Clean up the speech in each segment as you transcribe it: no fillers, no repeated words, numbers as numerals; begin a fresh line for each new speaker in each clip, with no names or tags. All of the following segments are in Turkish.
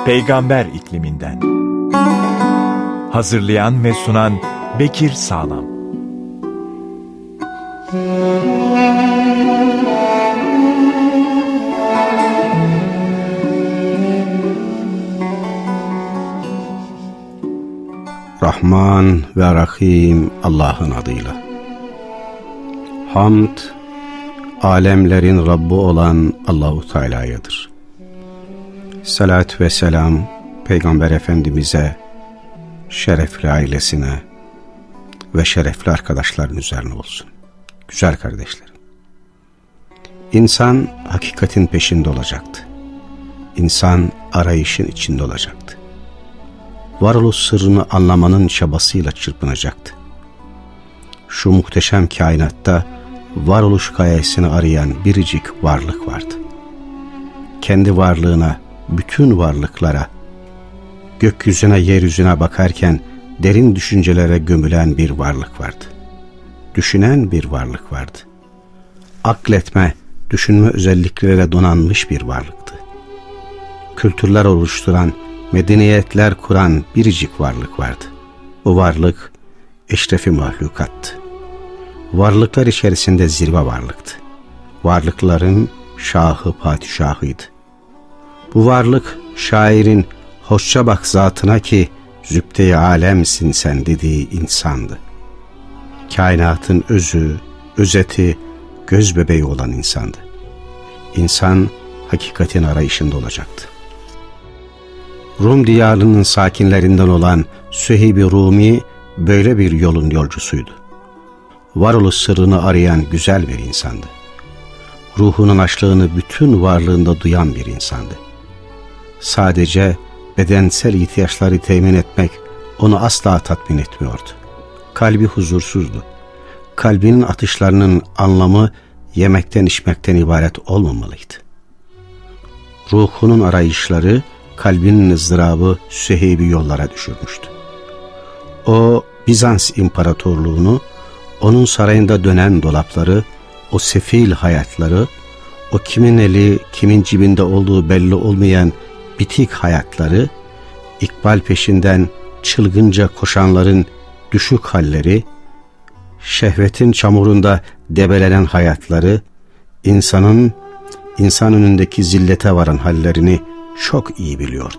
Peygamber ikliminden. Hazırlayan ve sunan Bekir Sağlam.
Rahman ve Rahim Allah'ın adıyla. Hamd, alemlerin Rabbi olan Allahu Teala'yadır. Salat ve selam Peygamber Efendimiz'e, şerefli ailesine ve şerefli arkadaşların üzerine olsun. Güzel kardeşlerim, İnsan hakikatin peşinde olacaktı. İnsan arayışın içinde olacaktı. Varoluş sırrını anlamanın çabasıyla çırpınacaktı. Şu muhteşem kainatta varoluş gayesini arayan biricik varlık vardı. Kendi varlığına, bütün varlıklara, gökyüzüne, yeryüzüne bakarken derin düşüncelere gömülen bir varlık vardı. Düşünen bir varlık vardı. Akletme, düşünme özellikleriyle donanmış bir varlıktı. Kültürler oluşturan, medeniyetler kuran biricik varlık vardı. Bu varlık eşrefi mahlukattı. Varlıklar içerisinde zirve varlıktı. Varlıkların şahı padişahıydı. Bu varlık şairin "hoşça bak zatına ki zübde-i alemsin sen" dediği insandı. Kainatın özü, özeti, göz bebeği olan insandı. İnsan hakikatin arayışında olacaktı. Rum diyarının sakinlerinden olan Süheyb-i Rumi böyle bir yolun yolcusuydu. Varoluş sırrını arayan güzel bir insandı. Ruhunun açlığını bütün varlığında duyan bir insandı. Sadece bedensel ihtiyaçları temin etmek onu asla tatmin etmiyordu. Kalbi huzursuzdu. Kalbinin atışlarının anlamı yemekten içmekten ibaret olmamalıydı. Ruhunun arayışları, kalbinin ızdırabı Süheyb'i yollara düşürmüştü. O Bizans İmparatorluğunu, onun sarayında dönen dolapları, o sefil hayatları, o kimin eli kimin cebinde olduğu belli olmayan bitik hayatları, ikbal peşinden çılgınca koşanların düşük halleri, şehvetin çamurunda debelenen hayatları, insan önündeki zillete varan hallerini çok iyi biliyordu.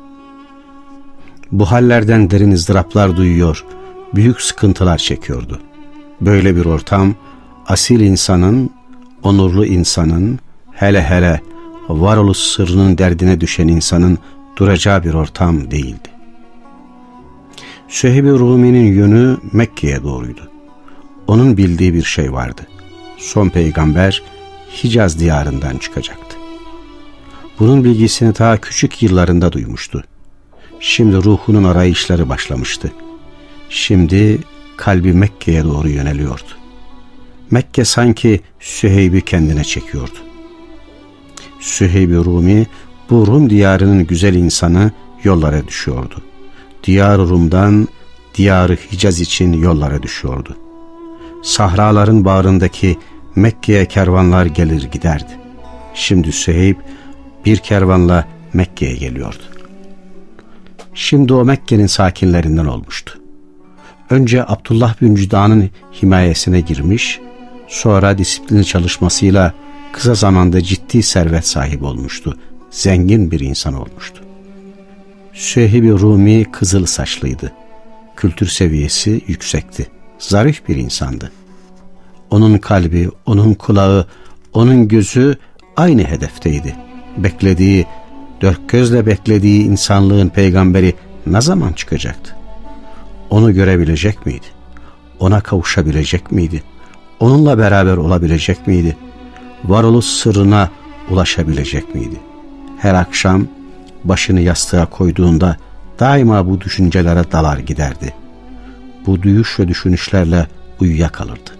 Bu hallerden derin ızdıraplar duyuyor, büyük sıkıntılar çekiyordu. Böyle bir ortam, asil insanın, onurlu insanın, hele hele varoluş sırrının derdine düşen insanın duracağı bir ortam değildi. Süheyb-i Rumi'nin yönü Mekke'ye doğruydu. Onun bildiği bir şey vardı. Son peygamber Hicaz diyarından çıkacaktı. Bunun bilgisini daha küçük yıllarında duymuştu. Şimdi ruhunun arayışları başlamıştı. Şimdi kalbi Mekke'ye doğru yöneliyordu. Mekke sanki Süheyb'i kendine çekiyordu. Süheyb-i Rumi, bu Rum diyarının güzel insanı, yollara düşüyordu. Diyar-ı Rum'dan Diyar-ı Hicaz için yollara düşüyordu. Sahraların bağrındaki Mekke'ye kervanlar gelir giderdi. Şimdi Süheyb bir kervanla Mekke'ye geliyordu. Şimdi o Mekke'nin sakinlerinden olmuştu. Önce Abdullah bin Cüdan'ın himayesine girmiş, sonra disiplini çalışmasıyla kısa zamanda ciddi servet sahibi olmuştu. Zengin bir insan olmuştu. Süheyb-i Rumi kızıl saçlıydı. Kültür seviyesi yüksekti. Zarif bir insandı. Onun kalbi, onun kulağı, onun gözü aynı hedefteydi. Beklediği, dört gözle beklediği insanlığın peygamberi ne zaman çıkacaktı? Onu görebilecek miydi? Ona kavuşabilecek miydi? Onunla beraber olabilecek miydi? Varoluş sırrına ulaşabilecek miydi? Her akşam başını yastığa koyduğunda daima bu düşüncelere dalar giderdi. Bu duyuş ve düşünüşlerle uyuyakalırdı.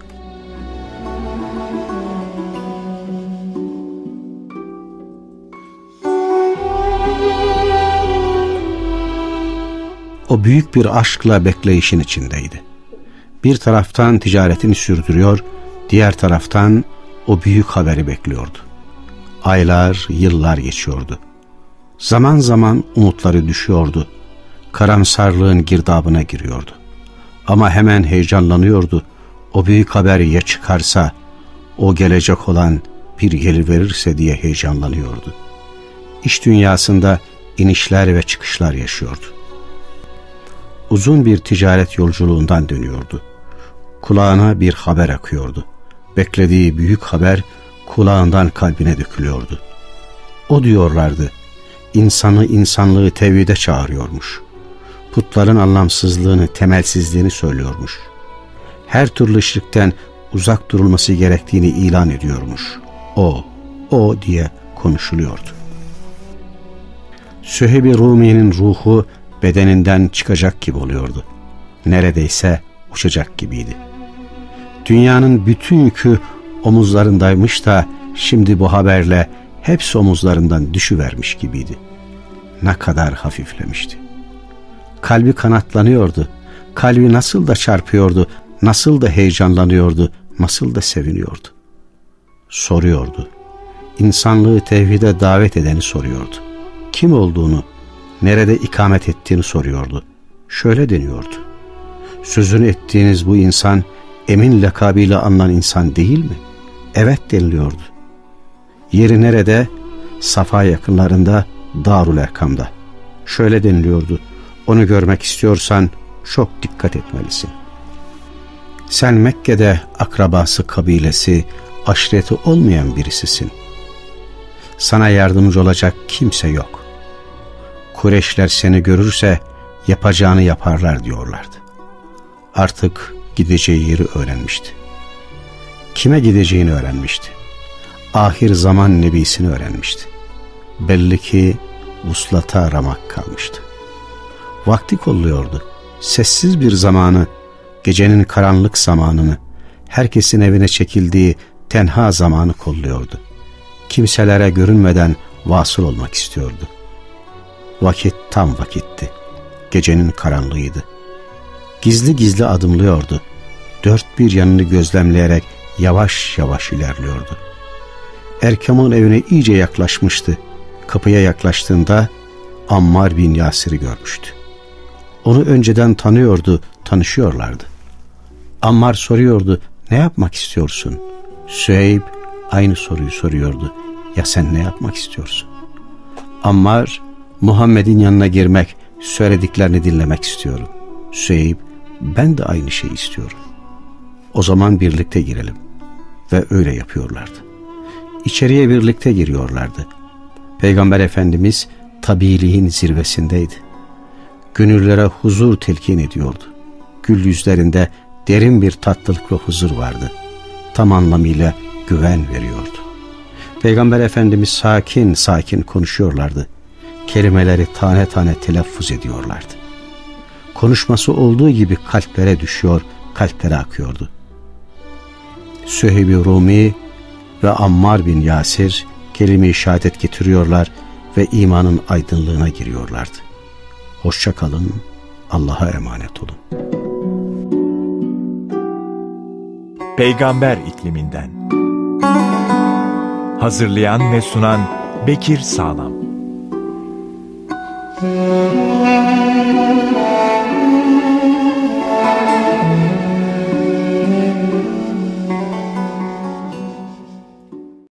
O büyük bir aşkla bekleyişin içindeydi. Bir taraftan ticaretini sürdürüyor, diğer taraftan o büyük haberi bekliyordu. Aylar, yıllar geçiyordu. Zaman zaman umutları düşüyordu. Karamsarlığın girdabına giriyordu. Ama hemen heyecanlanıyordu. O büyük haber ya çıkarsa, o gelecek olan bir geliverirse diye heyecanlanıyordu. İş dünyasında inişler ve çıkışlar yaşıyordu. Uzun bir ticaret yolculuğundan dönüyordu. Kulağına bir haber akıyordu. Beklediği büyük haber kulağından kalbine dökülüyordu. O diyorlardı, insanı insanlığı tevhide çağırıyormuş. Putların anlamsızlığını, temelsizliğini söylüyormuş. Her türlü şirkten uzak durulması gerektiğini ilan ediyormuş. O diye konuşuluyordu. Süheyb-i Rumi'nin ruhu bedeninden çıkacak gibi oluyordu. Neredeyse uçacak gibiydi. Dünyanın bütün yükü omuzlarındaymış da şimdi bu haberle hepsi omuzlarından düşüvermiş gibiydi. Ne kadar hafiflemişti. Kalbi kanatlanıyordu. Kalbi nasıl da çarpıyordu, nasıl da heyecanlanıyordu, nasıl da seviniyordu. Soruyordu. İnsanlığı tevhide davet edeni soruyordu. Kim olduğunu, nerede ikamet ettiğini soruyordu. Şöyle deniyordu. Sözünü ettiğiniz bu insan Emin lakabıyla anılan insan değil mi? Evet deniliyordu. Yeri nerede? Safa yakınlarında, Darul Erkam'da. Şöyle deniliyordu. Onu görmek istiyorsan çok dikkat etmelisin. Sen Mekke'de akrabası, kabilesi, aşireti olmayan birisisin. Sana yardımcı olacak kimse yok. Kureyşler seni görürse yapacağını yaparlar diyorlardı. Artık gideceği yeri öğrenmişti. Kime gideceğini öğrenmişti. Ahir zaman nebisini öğrenmişti. Belli ki vuslata aramak kalmıştı. Vakti kolluyordu. Sessiz bir zamanı, gecenin karanlık zamanını, herkesin evine çekildiği tenha zamanı kolluyordu. Kimselere görünmeden vasıl olmak istiyordu. Vakit tam vakitti. Gecenin karanlığıydı. Gizli gizli adımlıyordu. Dört bir yanını gözlemleyerek yavaş yavaş ilerliyordu. Erkam'ın evine iyice yaklaşmıştı. Kapıya yaklaştığında Ammar bin Yasir'i görmüştü. Onu önceden tanıyordu, tanışıyorlardı. Ammar soruyordu, ne yapmak istiyorsun? Süheyb aynı soruyu soruyordu. Ya sen ne yapmak istiyorsun? Ammar, Muhammed'in yanına girmek, söylediklerini dinlemek istiyorum. Süheyb, ben de aynı şeyi istiyorum. O zaman birlikte girelim. Ve öyle yapıyorlardı. İçeriye birlikte giriyorlardı. Peygamber Efendimiz tabiiliğin zirvesindeydi. Gönüllere huzur telkin ediyordu. Gül yüzlerinde derin bir tatlılık ve huzur vardı. Tam anlamıyla güven veriyordu. Peygamber Efendimiz sakin sakin konuşuyorlardı. Kelimeleri tane tane telaffuz ediyorlardı. Konuşması olduğu gibi kalplere düşüyor, kalplere akıyordu. Süheyb-i Rumi ve Ammar bin Yasir kelime-i şehadet getiriyorlar ve imanın aydınlığına giriyorlardı. Hoşça kalın, Allah'a emanet olun.
Peygamber ikliminden. Hazırlayan ve sunan Bekir Sağlam.